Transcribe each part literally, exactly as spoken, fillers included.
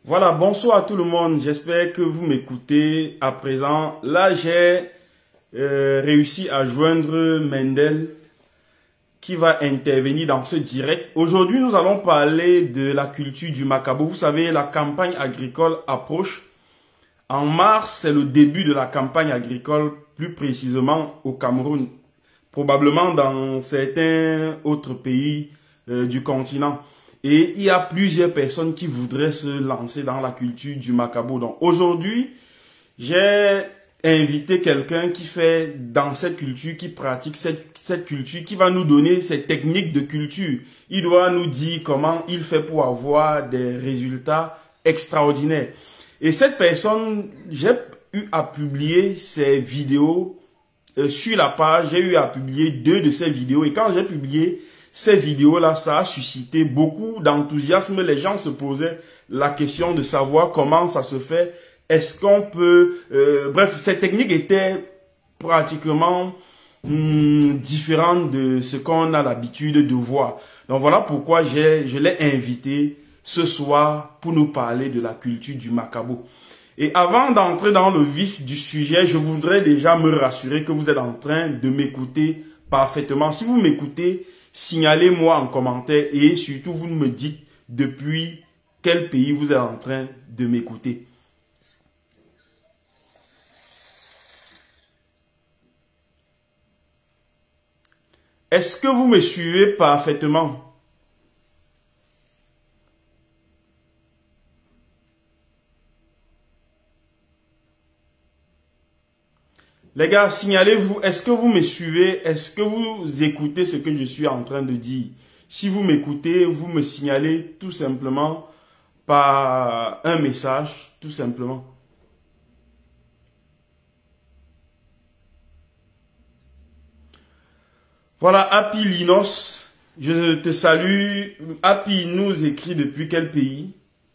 Voilà, bonsoir à tout le monde. J'espère que vous m'écoutez à présent. Là, j'ai euh, réussi à joindre Mendel qui va intervenir dans ce direct. Aujourd'hui, nous allons parler de la culture du Macabo. Vous savez, la campagne agricole approche. En mars, c'est le début de la campagne agricole, plus précisément au Cameroun, probablement dans certains autres pays euh, du continent. Et il y a plusieurs personnes qui voudraient se lancer dans la culture du Macabo. Donc aujourd'hui, j'ai invité quelqu'un qui fait dans cette culture, qui pratique cette, cette culture, qui va nous donner ses techniques de culture. Il doit nous dire comment il fait pour avoir des résultats extraordinaires. Et cette personne, j'ai eu à publier ses vidéos euh, sur la page. J'ai eu à publier deux de ses vidéos. Et quand j'ai publié ces vidéos-là, ça a suscité beaucoup d'enthousiasme. Les gens se posaient la question de savoir comment ça se fait. Est-ce qu'on peut... Euh, bref, ces techniques étaient pratiquement hum, différentes de ce qu'on a l'habitude de voir. Donc voilà pourquoi j'ai, je l'ai invité ce soir pour nous parler de la culture du Macabo. Et avant d'entrer dans le vif du sujet, je voudrais déjà me rassurer que vous êtes en train de m'écouter parfaitement. Si vous m'écoutez, signalez-moi en commentaire et surtout vous me dites depuis quel pays vous êtes en train de m'écouter. Est-ce que vous me suivez parfaitement? Les gars, signalez-vous, est-ce que vous me suivez? Est-ce que vous écoutez ce que je suis en train de dire? Si vous m'écoutez, vous me signalez tout simplement par un message, tout simplement. Voilà, Happy Linos, je te salue. Happy nous écrit depuis quel pays?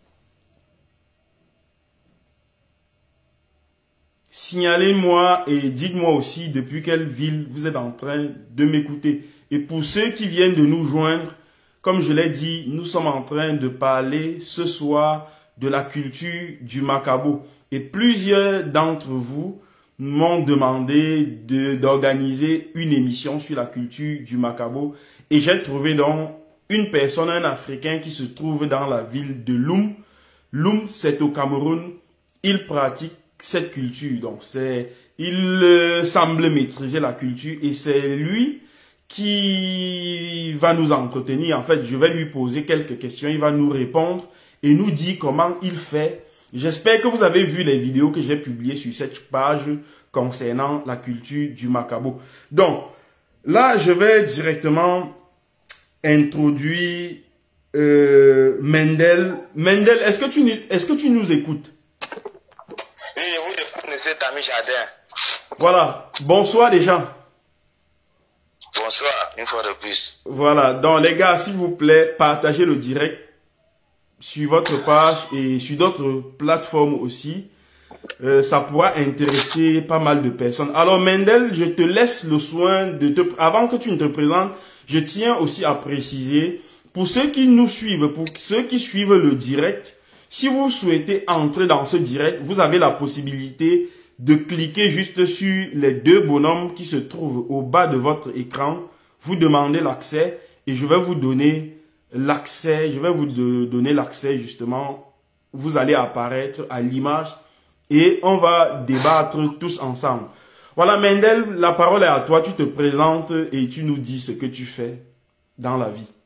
Signalez-moi et dites-moi aussi depuis quelle ville vous êtes en train de m'écouter. Et pour ceux qui viennent de nous joindre, comme je l'ai dit, nous sommes en train de parler ce soir de la culture du Macabo. Et plusieurs d'entre vous m'ont demandé de, d'organiser une émission sur la culture du Macabo. Et j'ai trouvé donc une personne, un Africain qui se trouve dans la ville de Loum. Loum, c'est au Cameroun. Il pratique cette culture. Donc, c'est, il euh, semble maîtriser la culture et c'est lui qui va nous entretenir. En fait, je vais lui poser quelques questions. Il va nous répondre et nous dire comment il fait. J'espère que vous avez vu les vidéos que j'ai publiées sur cette page concernant la culture du Macabo. Donc, là, je vais directement introduire euh, Mendel. Mendel, est-ce que tu, est-ce que tu nous écoutes? Oui, oui, monsieur Tami Jardin. Voilà. Bonsoir les gens. Bonsoir, une fois de plus. Voilà. Donc les gars, s'il vous plaît, partagez le direct sur votre page et sur d'autres plateformes aussi. Euh, ça pourra intéresser pas mal de personnes. Alors Mendel, je te laisse le soin de te... Avant que tu ne te présentes, je tiens aussi à préciser, pour ceux qui nous suivent, pour ceux qui suivent le direct, si vous souhaitez entrer dans ce direct, vous avez la possibilité de cliquer juste sur les deux bonhommes qui se trouvent au bas de votre écran. Vous demandez l'accès et je vais vous donner l'accès. Je vais vous donner l'accès justement. Vous allez apparaître à l'image et on va débattre tous ensemble. Voilà Mendel, la parole est à toi. Tu te présentes et tu nous dis ce que tu fais dans la vie.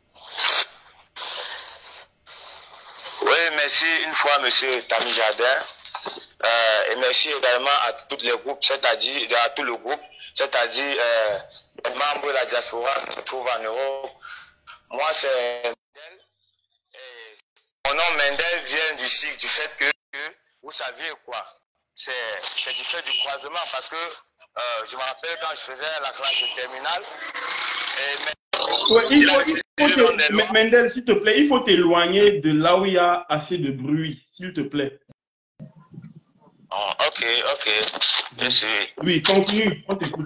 Merci une fois, monsieur Tami Jardin. Euh, et merci également à tous les groupes, c'est-à-dire à tout le groupe, c'est-à-dire euh, les membres de la diaspora qui se trouvent en Europe. Moi, c'est Mendel. Et mon nom Mendel vient du, du fait que, que vous saviez quoi, c'est du fait du croisement parce que euh, je me rappelle quand je faisais la classe terminale. Et, Ouais, il faut, il faut te, Mendel, s'il te plaît, il faut t'éloigner de là où il y a assez de bruit, s'il te plaît. Oh, ok, ok. Je suis... Oui, continue, on t'écoute.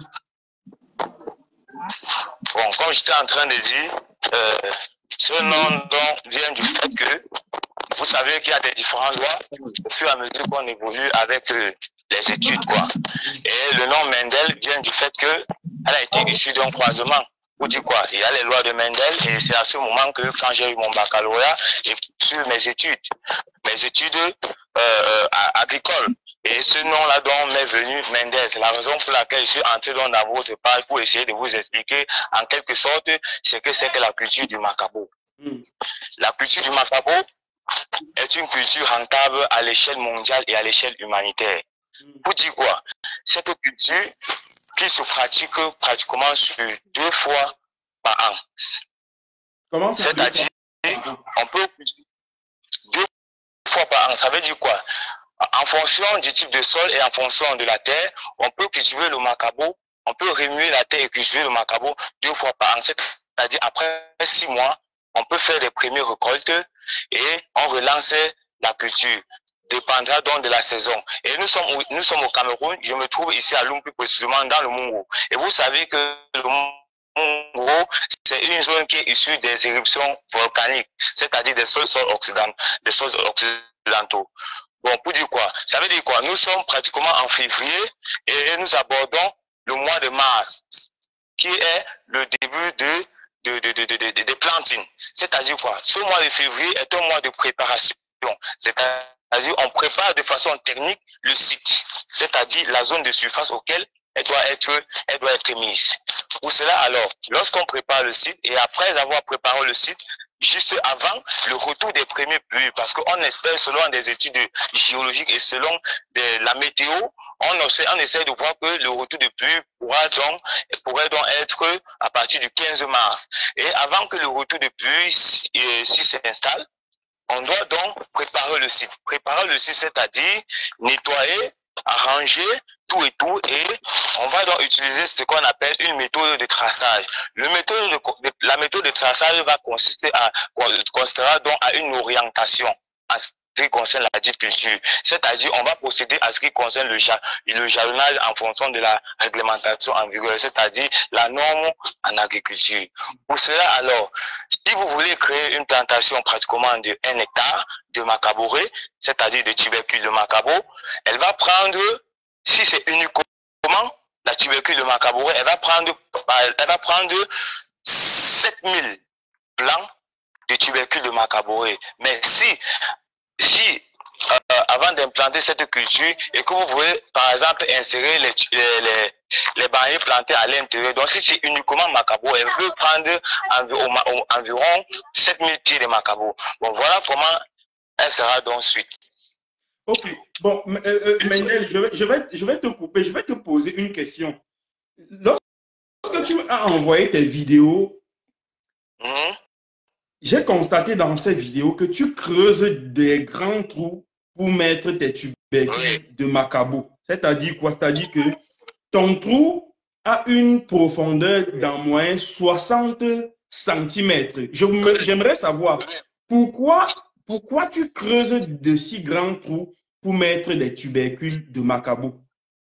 Bon, comme j'étais en train de dire, euh, ce nom donc vient du fait que vous savez qu'il y a des différentes lois au fur et à mesure qu'on évolue avec euh, les études, quoi. Et le nom Mendel vient du fait que elle a été issue d'un croisement. Vous dites quoi? Il y a les lois de Mendel et c'est à ce moment que quand j'ai eu mon baccalauréat et sur mes études, mes études euh, agricoles. Et ce nom-là dont m'est venu Mendel, c'est la raison pour laquelle je suis entré dans votre page pour essayer de vous expliquer en quelque sorte ce que c'est que la culture du macabo. Mm. La culture du macabo est une culture rentable à l'échelle mondiale et à l'échelle humanitaire. Mm. Pour dire quoi? Cette culture qui se pratique pratiquement sur deux fois par an. Comment ça? C'est-à-dire, on peut deux fois par an. Ça veut dire quoi? En fonction du type de sol et en fonction de la terre, on peut cultiver le macabo, on peut remuer la terre et cultiver le macabo deux fois par an. C'est-à-dire, après six mois, on peut faire les premières récoltes et on relance la culture. Dépendra donc de la saison. Et nous sommes, nous sommes au Cameroun, je me trouve ici à Lomé, plus précisément dans le Mungo. Et vous savez que le Mungo, c'est une zone qui est issue des éruptions volcaniques, c'est-à-dire des sols, sols occidentaux, des sols occidentaux. Bon, pour dire quoi? Ça veut dire quoi? Nous sommes pratiquement en février et nous abordons le mois de mars, qui est le début de, de, de, de, de, de, de, de plantines. C'est-à-dire quoi? Ce mois de février est un mois de préparation. C'est-à-dire on prépare de façon technique le site, c'est-à-dire la zone de surface auquel elle doit être, elle doit être mise. Pour cela, alors, lorsqu'on prépare le site et après avoir préparé le site, juste avant le retour des premiers pluies, parce qu'on espère, selon des études géologiques et selon de, la météo, on essaie, on essaie de voir que le retour de pluie pourra donc, pourrait donc être à partir du quinze mars. Et avant que le retour de pluie s'y s'installe, on doit donc préparer le site. Préparer le site, c'est-à-dire nettoyer, arranger tout et tout, et on va donc utiliser ce qu'on appelle une méthode de traçage. Le méthode de, la méthode de traçage va consister à, consistera donc à une orientation en ce qui concerne la dite culture. C'est-à-dire, on va procéder à ce qui concerne le, le jalonnage en fonction de la réglementation en vigueur, c'est-à-dire la norme en agriculture. Pour cela, alors, si vous voulez créer une plantation pratiquement de un hectare de macaboré, c'est-à-dire de tubercules de macabo, elle va prendre, si c'est uniquement la tubercule de macaboré, elle va prendre, elle va prendre sept mille plants de tubercules de macaboré. Mais si, si euh, avant d'implanter cette culture et que vous voulez, par exemple, insérer les, les, les, les banniers plantés à l'intérieur, donc si c'est uniquement macabo, elle peut prendre environ, environ sept mille pieds de macabo. Bon, voilà comment elle sera donc suite. Ok, bon, euh, euh, Mendel, je vais, je, vais, je vais te couper, je vais te poser une question. Lorsque tu as envoyé tes vidéos, mm-hmm. j'ai constaté dans ces vidéos que tu creuses des grands trous pour mettre tes tubercules oui. de macabo. C'est-à-dire quoi? C'est-à-dire que ton trou a une profondeur d'en moins soixante centimètres. J'aimerais savoir pourquoi, pourquoi tu creuses de si grands trous pour mettre des tubercules de macabo.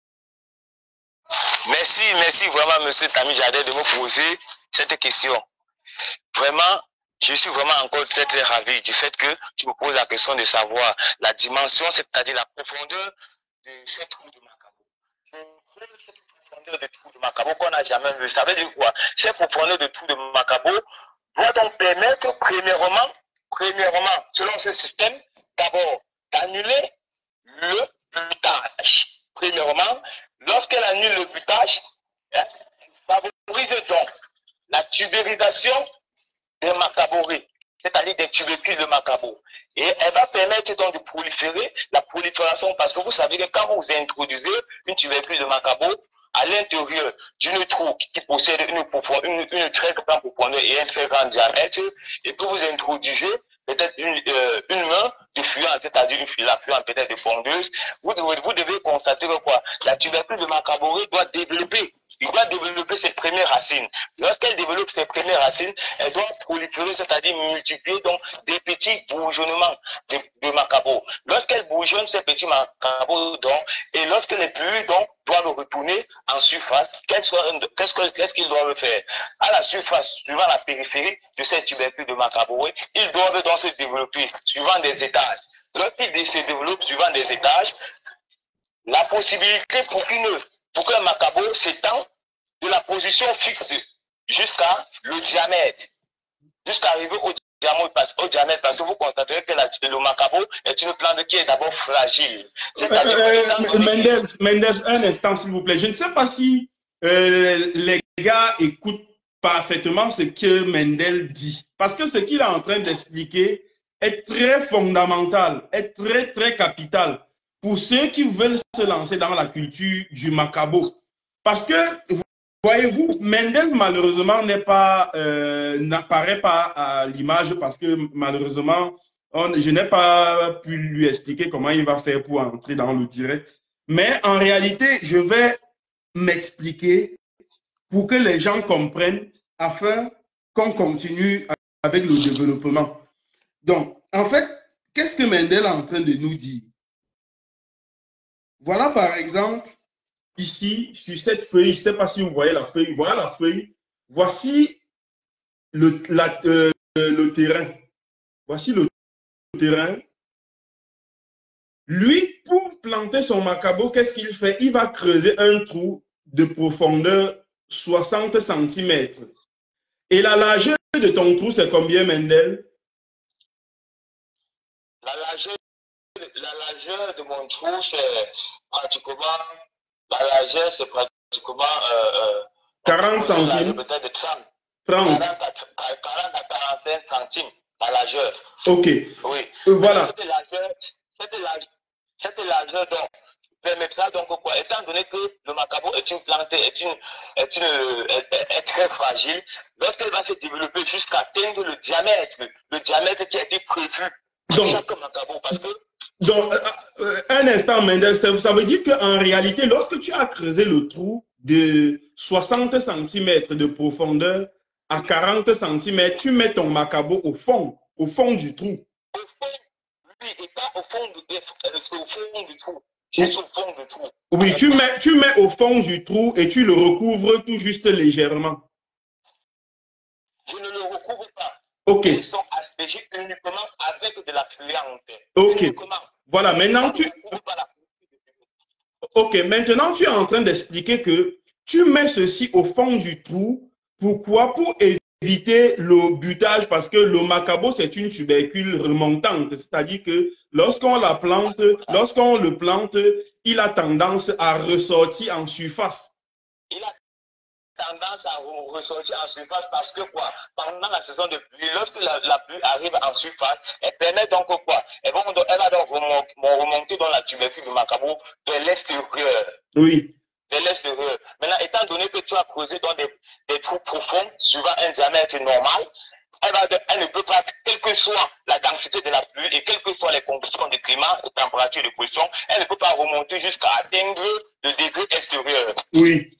Merci, merci vraiment, monsieur Tami Jadé, de me poser cette question. Vraiment, je suis vraiment encore très, très ravi du fait que tu me poses la question de savoir la dimension, c'est-à-dire la profondeur de ce trou de macabo. Je creuse cette profondeur de trou de macabo qu'on n'a jamais vu. Ça veut dire quoi? Cette profondeur de trou de macabo doit donc permettre, premièrement, premièrement, selon ce système, d'abord d'annuler le butage. Premièrement, lorsqu'elle annule le butage, hein, favorise donc la tubérisation des macaborés, c'est-à-dire des tubercules de macabo. Et elle va permettre donc de proliférer, la prolifération, parce que vous savez que quand vous introduisez une tubercule de macabo à l'intérieur d'une trou qui possède une, une, une très grande profondeur et un très grand diamètre, et que vous introduisez peut-être une, euh, une main de fluent, c'est-à-dire une la fluent peut-être de fondeuse, vous devez, vous devez constater que quoi, la tubercule de macaboré doit développer il doit développer ses premières racines. Lorsqu'elle développe ses premières racines, elle doit proliférer, c'est-à-dire multiplier donc des petits bourgeonnements de, de macabo. Lorsqu'elle bourgeonne ces petits macabos, donc, et lorsque les pluies donc doivent retourner en surface, qu'est-ce qu'est-ce qu'ils doivent faire? À la surface, suivant la périphérie de ces tubercules de macabo, ils doivent donc se développer suivant des étages. Lorsqu'ils se développent suivant des étages, la possibilité pour qu'une pour qu'un macabo s'étend de la position fixe jusqu'à le diamètre, jusqu'à arriver au diamètre, parce, au diamètre, parce que vous constaterez que la, le macabo est une plante qui est d'abord fragile. Euh, euh, Mendel, Mendel, un instant s'il vous plaît. Je ne sais pas si euh, les gars écoutent parfaitement ce que Mendel dit, parce que ce qu'il est en train d'expliquer est très fondamental, est très très capital pour ceux qui veulent se lancer dans la culture du macabo. Parce que, voyez-vous, Mendel, malheureusement, n'est pas, euh, n'apparaît pas à l'image parce que, malheureusement, on, je n'ai pas pu lui expliquer comment il va faire pour entrer dans le direct. Mais en réalité, je vais m'expliquer pour que les gens comprennent afin qu'on continue avec le développement. Donc, en fait, qu'est-ce que Mendel est en train de nous dire? Voilà, par exemple, ici, sur cette feuille, je ne sais pas si vous voyez la feuille, voilà la feuille. Voici le, la, euh, le terrain. Voici le terrain. Lui, pour planter son macabo, qu'est-ce qu'il fait? Il va creuser un trou de profondeur soixante centimètres. Et la largeur de ton trou, c'est combien, Mendel? La largeur, la largeur de mon trou, c'est pratiquement, la largeur, c'est pratiquement euh, quarante centimes. Peut-être de trente. trente. quarante à quarante-cinq centimes, la largeur. Ok. Oui. Euh, voilà. Cette largeur, cette largeur, cette largeur donc, permettra donc quoi? Étant donné que le macabo est une plante, est, une, est, une, est, est très fragile, lorsqu'elle va se développer jusqu'à atteindre le diamètre, le diamètre qui a été prévu pour chaque macabo, parce que donc, euh, un instant, Mendel, ça, ça veut dire qu'en réalité, lorsque tu as creusé le trou de soixante centimètres de profondeur à quarante centimètres, tu mets ton macabo au fond, au fond du trou. Au fond, oui, et pas au fond du, euh, au fond du trou. Juste au fond du trou. Oui, tu mets, tu mets au fond du trou et tu le recouvres tout juste légèrement. Je ne le recouvre pas. Ok. Ils sont aspergés uniquement avec de la fluente. Ok. Uniquement. Voilà, maintenant tu... Ok, maintenant tu es en train d'expliquer que tu mets ceci au fond du trou. Pourquoi? Pour éviter le butage, parce que le macabo, c'est une tubercule remontante. C'est-à-dire que lorsqu'on la plante, lorsqu'on le plante, il a tendance à ressortir en surface. Il a tendance à ressortir en surface parce que quoi? Pendant la saison de pluie, lorsque la, la pluie arrive en surface, elle permet donc quoi? Elle va, elle va donc remonter, remonter dans la tubercule du macabo de l'extérieur. Oui. De l'extérieur. Maintenant, étant donné que tu as creusé dans des, des trous profonds, suivant un diamètre normal, elle, va de, elle ne peut pas, quelle que soit la densité de la pluie et quelles que soient les conditions de climat, de température, de pression, elle ne peut pas remonter jusqu'à atteindre le degré extérieur. Oui.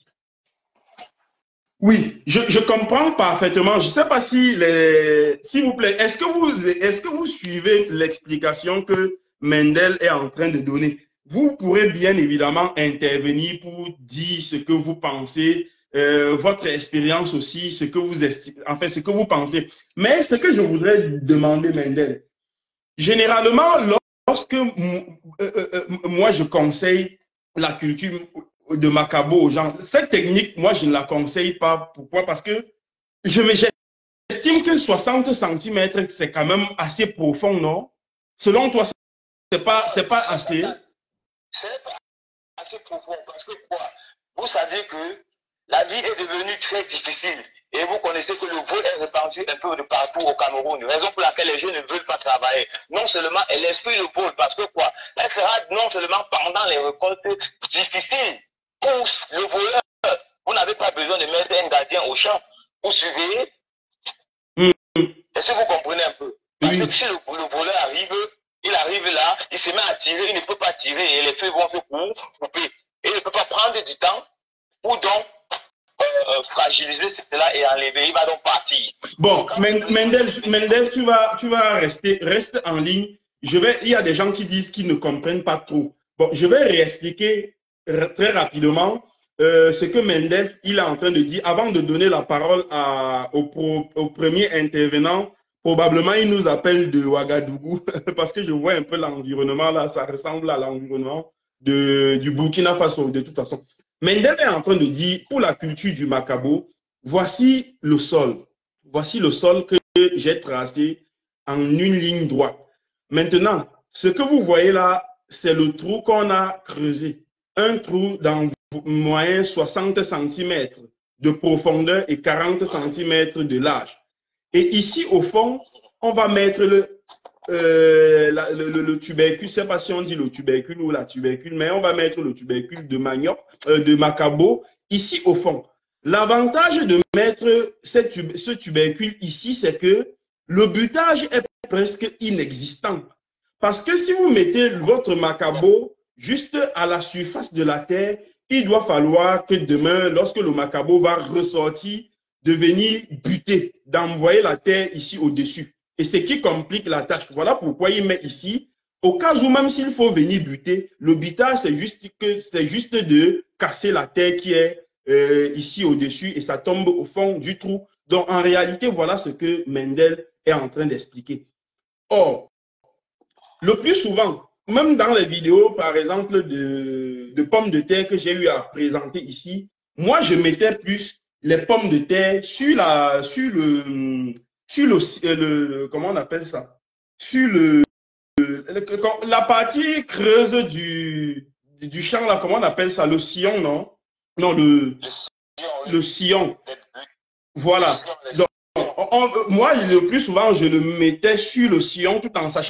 Oui, je, je comprends parfaitement. Je ne sais pas si, les, s'il vous plaît, est-ce que vous, est-ce que vous suivez l'explication que Mendel est en train de donner? Vous pourrez bien évidemment intervenir pour dire ce que vous pensez, euh, votre expérience aussi, ce que vous estimez, en fait, ce que vous pensez. Mais ce que je voudrais demander, Mendel, généralement, lorsque euh, euh, moi je conseille la culture de macabo aux gens, cette technique, moi je ne la conseille pas. Pourquoi? Parce que je j'estime que soixante centimètres, c'est quand même assez profond, non? Selon toi, c'est pas, c'est pas assez? C'est pas assez profond parce que quoi? Vous savez que la vie est devenue très difficile et vous connaissez que le vol est répandu un peu de partout au Cameroun. Raison pour laquelle les jeunes ne veulent pas travailler. Non seulement elle exclut le vol parce que quoi? Elle sera non seulement pendant les récoltes difficiles pour le voleur. Vous n'avez pas besoin de mettre un gardien au champ pour surveiller. Mmh. Est-ce que vous comprenez un peu? Parce oui. que si le, le voleur arrive, il arrive là, il se met à tirer, il ne peut pas tirer et les feux vont se couper. Et il ne peut pas prendre du temps pour donc euh, fragiliser cela et enlever. Il va donc partir. Bon, Mendel, Mendel, tu vas, tu vas rester, reste en ligne. Je vais, il y a des gens qui disent qu'ils ne comprennent pas trop. Bon, je vais réexpliquer très rapidement euh, ce que Mendel il est en train de dire avant de donner la parole à, au, pro, au premier intervenant. Probablement, il nous appelle de Ouagadougou parce que je vois un peu l'environnement là, ça ressemble à l'environnement du Burkina Faso de toute façon. Mendel est en train de dire, pour la culture du Macabo, voici le sol. Voici le sol que j'ai tracé en une ligne droite. Maintenant, ce que vous voyez là, c'est le trou qu'on a creusé. Un trou dans moyen soixante centimètres de profondeur et quarante centimètres de large. Et ici, au fond, on va mettre le, euh, la, le, le, le tubercule, je ne sais pas si on dit le tubercule ou la tubercule, mais on va mettre le tubercule de manioc, euh, de Macabo, ici au fond. L'avantage de mettre cette, ce tubercule ici, c'est que le butage est presque inexistant. Parce que si vous mettez votre Macabo juste à la surface de la terre, il doit falloir que demain, lorsque le Macabo va ressortir, de venir buter, d'envoyer la terre ici au-dessus. Et ce qui complique la tâche. Voilà pourquoi il met ici. Au cas où même s'il faut venir buter, le butage, c'est juste, que, c'est juste de casser la terre qui est euh, ici au-dessus et ça tombe au fond du trou. Donc, en réalité, voilà ce que Mendel est en train d'expliquer. Or, le plus souvent, même dans les vidéos, par exemple, de, de pommes de terre que j'ai eu à présenter ici, moi, je mettais plus les pommes de terre sur la, sur le, sur le, le comment on appelle ça? Sur le, le, la partie creuse du, du champ, là, comment on appelle ça? Le sillon, non? Non, le, le sillon. Le sillon. Voilà. Donc, on, moi, le plus souvent, je le mettais sur le sillon tout en sachant